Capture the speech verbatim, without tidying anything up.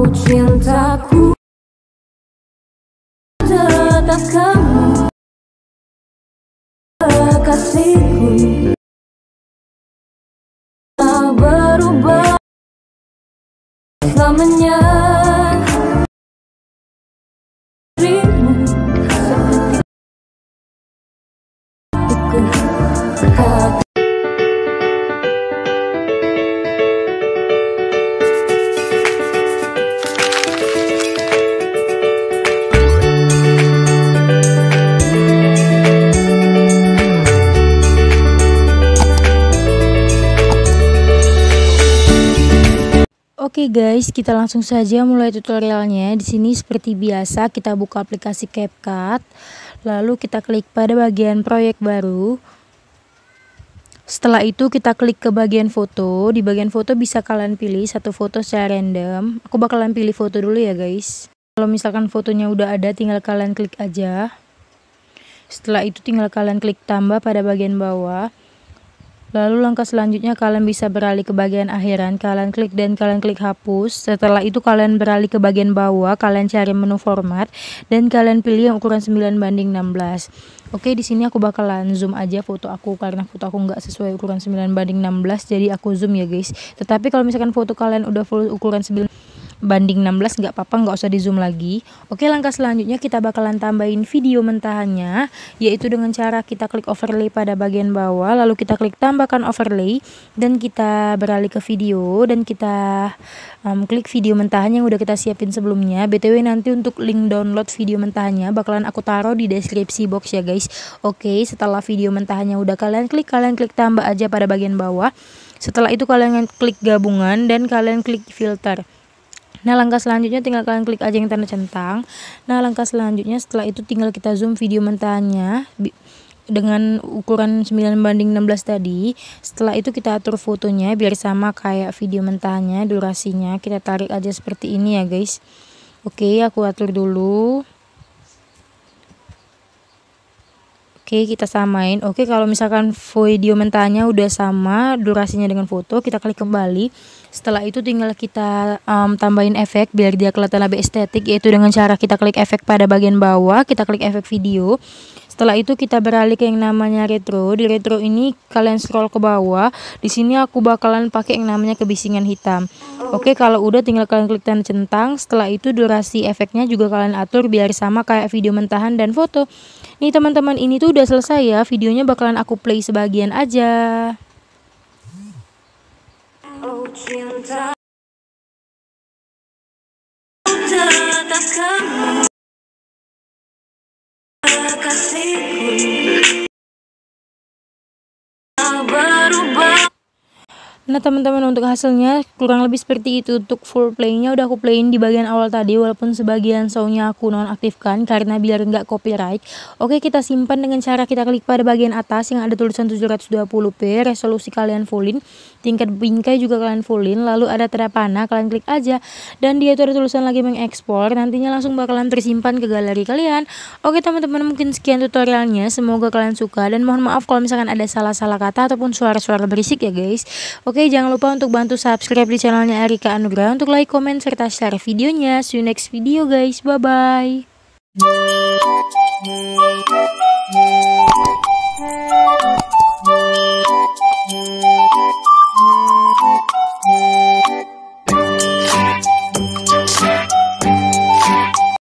Oh cintaku, tetap kamu kekasihku, tak berubah selamanya. Dirimu seperti aku. Oke guys, kita langsung saja mulai tutorialnya. Di sini seperti biasa kita buka aplikasi CapCut, lalu kita klik pada bagian proyek baru. Setelah itu kita klik ke bagian foto. Di bagian foto bisa kalian pilih satu foto secara random. Aku bakalan pilih foto dulu ya guys. Kalau misalkan fotonya udah ada, tinggal kalian klik aja. Setelah itu tinggal kalian klik tambah pada bagian bawah. Lalu langkah selanjutnya kalian bisa beralih ke bagian akhiran, kalian klik dan kalian klik hapus. Setelah itu kalian beralih ke bagian bawah, kalian cari menu format dan kalian pilih yang ukuran sembilan banding enam belas. Oke, di sini aku bakalan zoom aja foto aku karena foto aku nggak sesuai ukuran sembilan banding enam belas, jadi aku zoom ya guys. Tetapi kalau misalkan foto kalian udah full ukuran sembilan banding enam belas nggak apa-apa, nggak usah di zoom lagi. Oke, langkah selanjutnya kita bakalan tambahin video mentahannya, yaitu dengan cara kita klik overlay pada bagian bawah, lalu kita klik tambahkan overlay dan kita beralih ke video dan kita um, klik video mentahan yang udah kita siapin sebelumnya. B T W nanti untuk link download video mentahannya bakalan aku taruh di deskripsi box ya guys. Oke, setelah video mentahannya udah kalian klik, kalian klik tambah aja pada bagian bawah. Setelah itu kalian klik gabungan dan kalian klik filter. Nah, langkah selanjutnya tinggal kalian klik aja yang tanda centang. Nah, langkah selanjutnya setelah itu tinggal kita zoom video mentahannya dengan ukuran sembilan banding enam belas tadi. Setelah itu kita atur fotonya biar sama kayak video mentahannya, durasinya kita tarik aja seperti ini ya guys. Oke, aku atur dulu. Oke, kita samain. Oke, kalau misalkan video mentahannya udah sama durasinya dengan foto, kita klik kembali. Setelah itu tinggal kita um, tambahin efek biar dia kelihatan lebih estetik, yaitu dengan cara kita klik efek pada bagian bawah, kita klik efek video. Setelah itu kita beralih ke yang namanya retro. Di retro ini kalian scroll ke bawah. Di sini aku bakalan pakai yang namanya kebisingan hitam. Oke, kalau udah tinggal kalian klik tanda centang. Setelah itu durasi efeknya juga kalian atur biar sama kayak video mentahan dan foto. Nih teman-teman, ini tuh udah selesai ya. Videonya bakalan aku play sebagian aja. Oh cinta, tetap kamu kekasihku, tak berubah. Nah teman-teman, untuk hasilnya kurang lebih seperti itu. Untuk full playnya udah aku playin di bagian awal tadi, walaupun sebagian soundnya aku nonaktifkan karena biar nggak copyright. Oke, kita simpan dengan cara kita klik pada bagian atas yang ada tulisan tujuh ratus dua puluh p, resolusi kalian fullin, tingkat bingkai juga kalian fullin, lalu ada tanda panah, kalian klik aja dan dia itu ada tulisan lagi mengekspor, nantinya langsung bakalan tersimpan ke galeri kalian. Oke teman-teman, mungkin sekian tutorialnya, semoga kalian suka dan mohon maaf kalau misalkan ada salah-salah kata ataupun suara-suara berisik ya guys. Oke, jangan lupa untuk bantu subscribe di channelnya Arika Anugrah, untuk like, comment, serta share videonya. See you next video guys, bye-bye.